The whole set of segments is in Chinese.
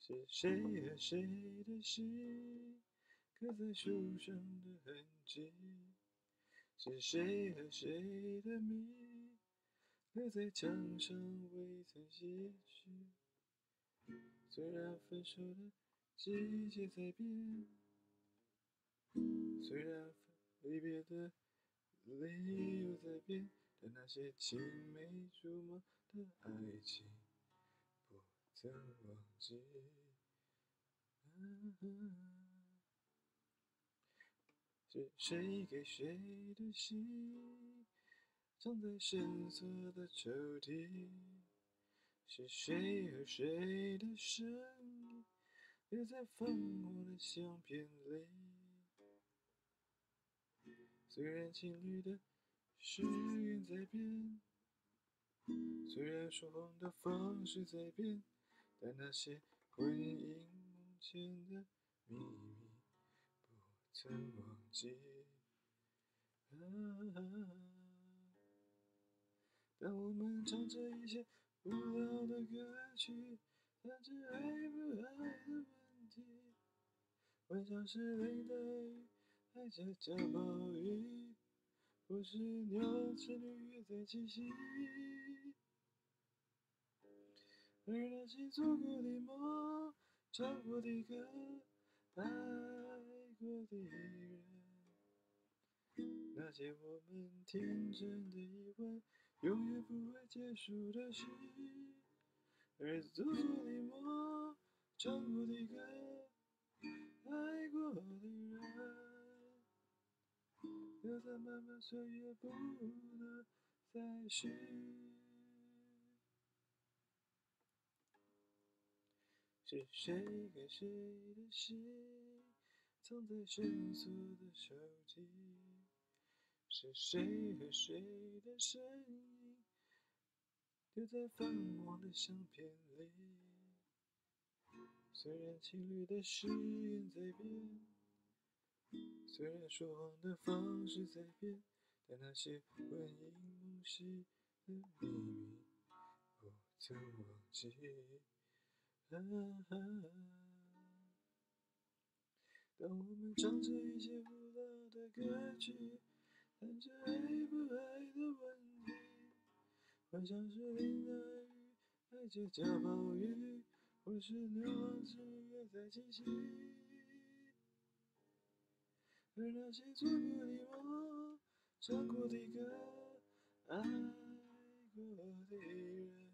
是谁和谁的心刻在树上的痕迹？是谁和谁的谜留在墙上未曾洗去？虽然分手的季节在变，虽然离别的理由在变，但那些青梅竹马的爱情不曾忘记。是谁给谁的信，藏在深色的抽屉？是谁和谁的声音，留在泛黄的相片里？虽然情侣的誓言在变，虽然说谎的方式在变，但那些婚姻梦前的秘密不曾忘记。当我们唱着一些古老的歌曲，谈着爱不爱的问题，晚上是淋的雨，还在下暴雨，或是牛郎织女约在七夕。而那些做过的梦，唱过的歌，爱过的人，那些我们天真的以为永远不会结束的事，而做过的梦，唱过的歌，爱过的人，留在漫漫岁月不能再续。是谁给谁的心，藏在深锁的手机？是谁和谁的声音，留在泛黄的相片里？虽然情侣的誓言在变，虽然说谎的方式在变，但那些婚姻梦系的秘密不曾忘记。当我们唱着一些古老的歌曲，谈着爱不爱的问题，晚上是淋的雨，还在下暴雨，或是牛郎织女约在七夕。而那些做过的梦，唱过的歌，爱过的人，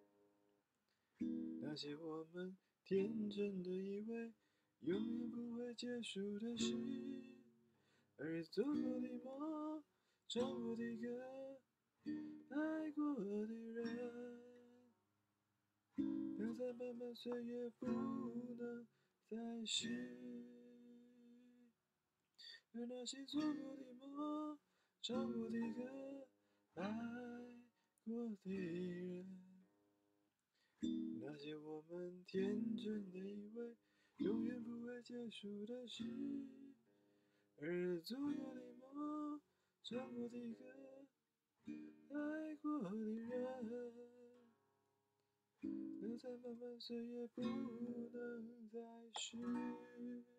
那些我们天真的以为永远不会结束的事，而做过的梦，唱过的歌，爱过的人，留在漫漫岁月不能再续。而那些做过的梦，唱过的歌，爱过的人，那些我们天真的以为永远不会结束的事，而做过的梦，唱过的歌，爱过的人，留在漫漫岁月不能再续。